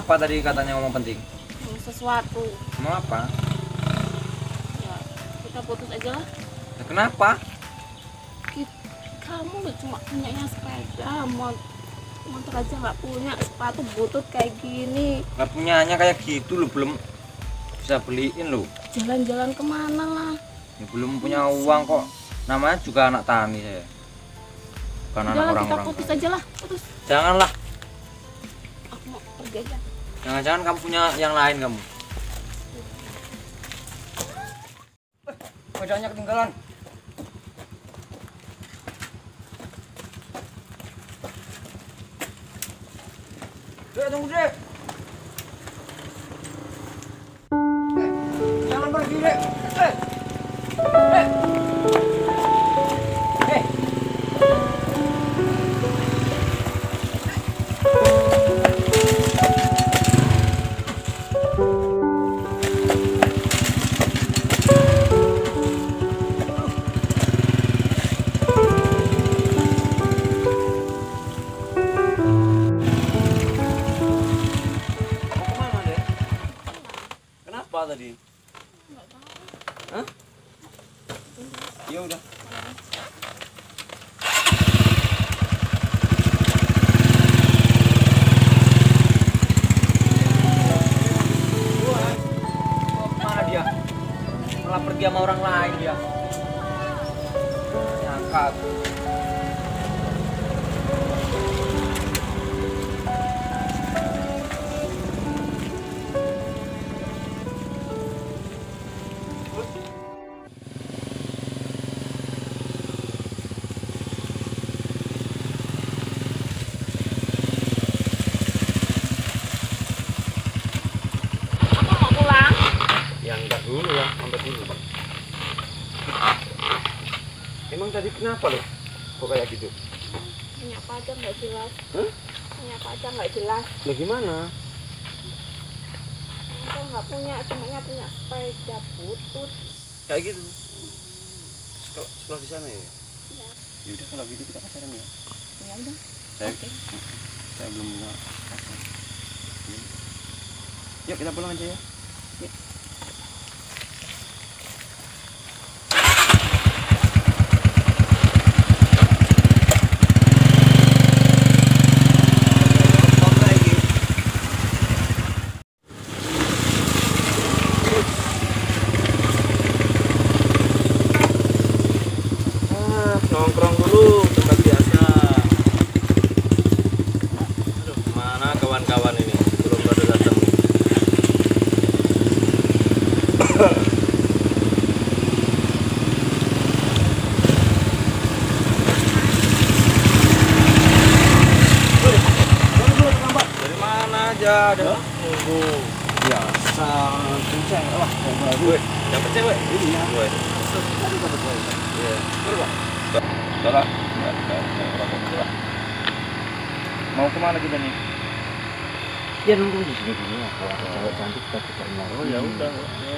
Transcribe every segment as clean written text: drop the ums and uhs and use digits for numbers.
apa tadi katanya ngomong penting? Sesuatu. Mau apa? Ya, kita putus aja lah. Ya, kenapa? Kamu cuma punyanya sepeda, motor aja nggak punya, sepatu butut kayak gini. Nggak punyanya kayak gitu lo, belum bisa beliin lo. Jalan-jalan kemana lah? Ya, belum punya uang kok. Namanya juga anak tani saya. Bukan anak Udah, orang-orang. kita putus aja lah, putus. Janganlah. Aku mau pergi aja. Jangan-jangan kamu punya yang lain kamu. Sepedanya ketinggalan. Dek, tunggu dek. Jangan pergi dek. Dek. Tadi? Nggak tahu. Hah? Ya udah. Mana dia? Malah pergi sama orang lain dia. Nyangka. Dulu ya, sampai dulu. Emang tadi kenapa lo? Kok kayak gitu? Punya pacar nggak jelas. Hah? Punya pacar nggak jelas. Lo gimana? Aku nggak punya, cuma punya sepeda butut. Kayak gitu. Sekolah di sana ya? Ya. Ya udah kalau gitu kita pacaran ya. Ya udah. Oke. Saya belum punya pacar. Yuk kita pulang aja ya. Yuk. Nongkrong dulu tempat biasa. Aduh, mana kawan-kawan ini? Belum pada datang. Dari mana aja? Ada nunggu. Biasa, kenceng lah. Woi, dapat cewek? Iya. Woi. Tadi dapat cewek. Iya. Berapa? Salah. Mau kemana kita nih? Ya nunggu di sini dulu lah. Kalau ada cewek cantik kita nyari. Oh ya udah.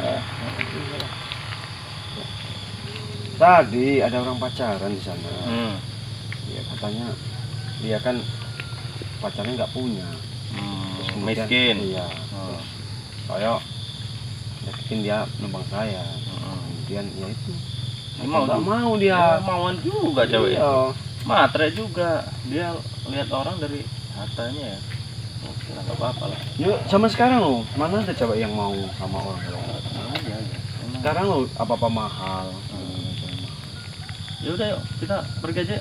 Tadi ada orang pacaran di sana. Ya katanya dia kan pacarnya nggak punya. Terus kemudian, Miskin. Iya. Kayak deketin dia numpang saya. Kemudian ya itu. Nggak mau dia. Mauan juga cewek. Iya. Matre juga. Dia lihat orang dari hartanya ya. Kira nggak apa-apa lah. Yuk, zaman sekarang loh, mana ada cewek yang mau sama orang Iya. sekarang loh apa-apa mahal. Ya udah yuk, kita pergi aja.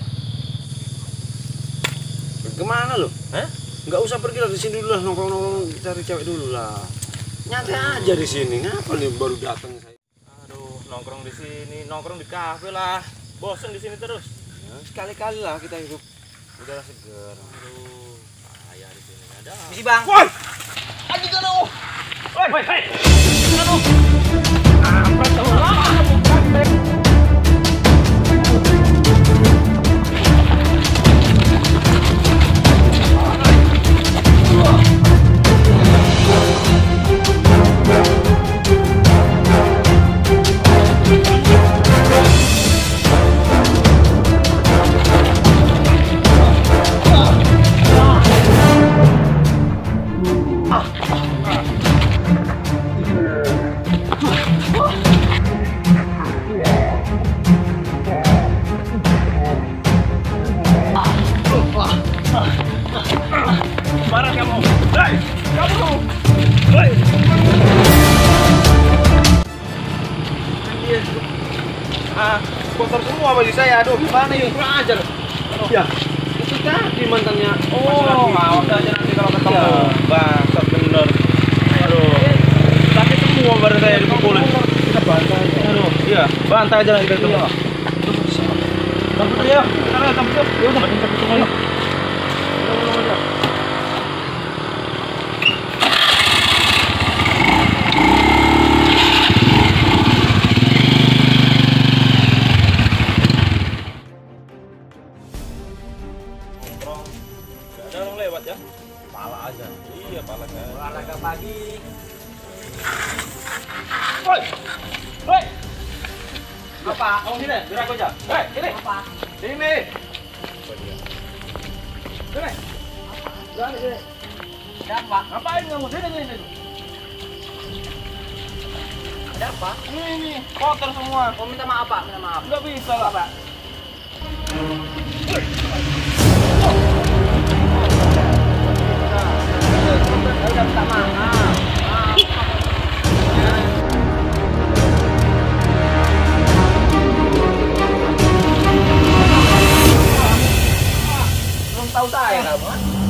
Kemana lo? Nggak usah pergi lah, di sini dulu lah, nongkrong-nongkrong cari cewek dulu lah. Nyantai aja di sini. Ngapa nih baru datang saya? Aduh, nongkrong di sini, nongkrong di kafe lah. Bosen di sini terus. Ya, sekali-kali lah kita hidup. Udahlah seger. Aduh, bahaya di sini. Ada. Misi bang. Woi! Aduh, aduh. Woi, woi, woi. Aduh. Apa tuh? Ah! kotor semua baju saya. Aduh, gimana ini? Kurang ajar. Ya, itu tadi mantannya. Oh, mau aja nanti kalau ketemu. Bangsat bener. Aduh, sakit semua badan saya dipukulin. Kita bantai. Aduh, iya, bantai aja nanti ketemu. Cabut ya, sekarang cabut. Ya udah, cabut semuanya. Ada orang lewat ya? Pala aja. Iya, pala kan. Olahraga pagi. Woi. Woi. Apa? Kamu sini, biar aku aja. Hei, sini. Apa? Sini. Sini. Sini, sini. Siapa? Ngapain kamu? Sini, sini. Ada apa? Ini, kotor semua. Kamu minta maaf, Pak. Minta maaf. Enggak bisa lah, Pak. Udah minta maaf. Belum tahu saya kamu.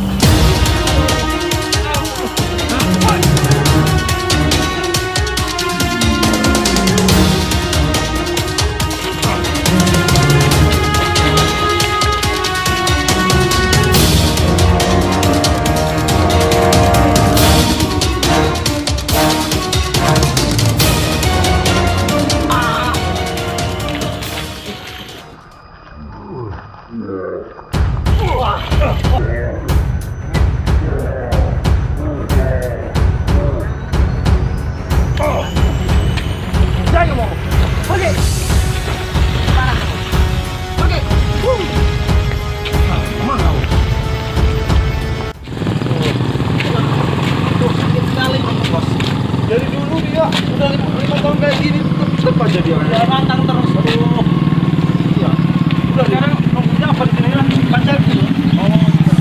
Dari dulu dia udah 5 tahun kayak gini tetap aja dia. Ya nantang terus. Aduh. Iya. Udah sekarang nunggunya apa di sini lah? Pacar. Oh.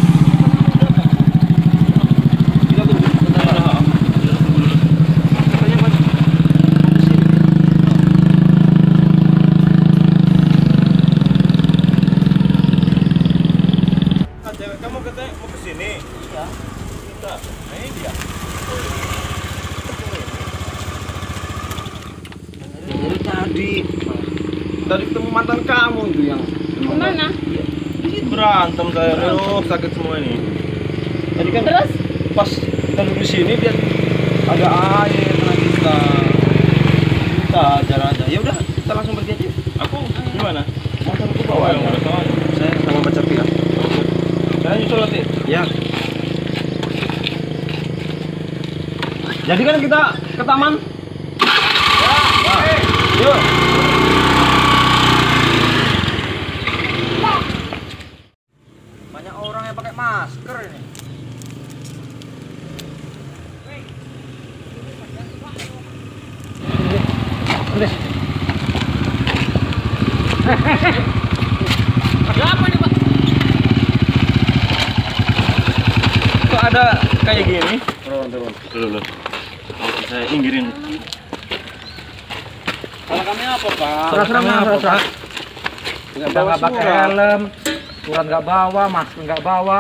Kita tunggu. Katanya Mas. Ah, cewek kamu katanya mau ke sini. Iya. Kita. Nah, ini dia. Tadi ketemu mantan kamu itu yang Gimana? berantem saya, aduh sakit semua ini. Tadi kan Terus? pas kita duduk di sini dia ada air kena kita jalan aja. Ya udah kita langsung pergi aja. Aku gimana? Mantanku bawa ya. Saya sama pacar dia. Saya nyusul nanti. Ya. Jadi kan kita ke taman. Ya. Yuk. Banyak orang yang pakai masker ini. Ada apa nih, Pak? Kok ada kayak gini? Turun. Dulu. Saya inggirin. Salah kami apa, Pak? Serah. Nggak pakai helm, surat nggak bawa, masker nggak bawa.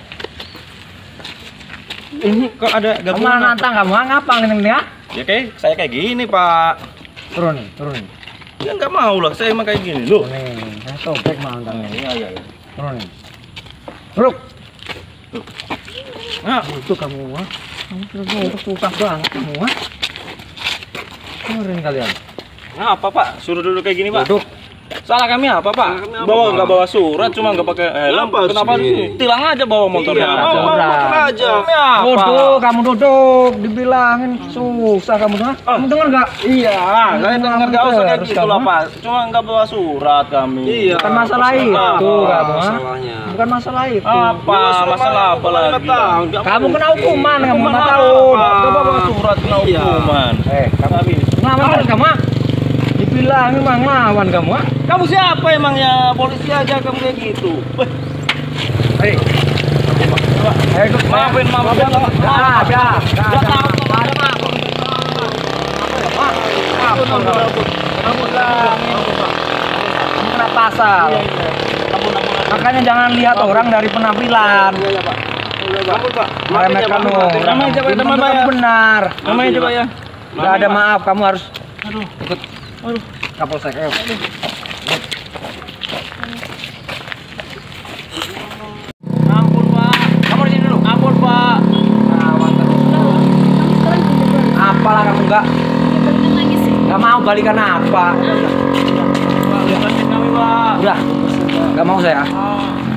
Ini kok ada Kamu gabungan? nantang kamu ngapa ini ya? Ya saya kayak gini, Pak. Turun. Ya nggak mau lah, saya emang kayak gini loh. Nih, saya sobek mantan. Iya. Turun. Turun. Nah, Itu kamu wah. Kamu susah banget kamu wah. Turunin kalian. nah apa Pak? Suruh duduk kayak gini, Pak. Duduk. Salah kami apa, Pak? Nggak bawa surat, cuma nggak pakai helm. Kenapa sih? Tilang aja bawa motornya. Iya, bawa motor aja. Duduk, kamu duduk. Dibilangin susah kamu dengar. Kamu dengar nggak? Iya, saya dengar nggak usah kayak gitu lah, Pak. Cuma nggak bawa surat kami. Iya. Bukan masalah itu kamu. Masalahnya. Bukan masalah itu. Apa? Masalah apa lagi? Kamu kena hukuman, kamu 5 tahun. Nggak bawa surat kena hukuman. Kamu ngelawan kamu? Dibilangin mah ngelawan kamu? Kamu siapa emangnya? Polisi aja kamu kayak gitu. Hei. Maafin. Kamu kena pasal. Ampun. Makanya jangan lihat orang dari penampilan. Iya, Pak. Ampun, Pak. Meremehkan lu. Namanya coba, Belum namanya tentu ya. kamu benar. Namanya coba ya. Gak ada maaf, kamu harus Aduh. ikut Aduh. Kapolsek. Ayo. Ampun, Pak. Kamu di sini dulu. Ampun, Pak. Kawan terus. Kamu sekarang bener-bener Apalah kamu enggak? bener-bener nangis ya? Gak mau balikan apa? Pak, lihatin kami, Pak. Udah. Gak mau saya. Ah.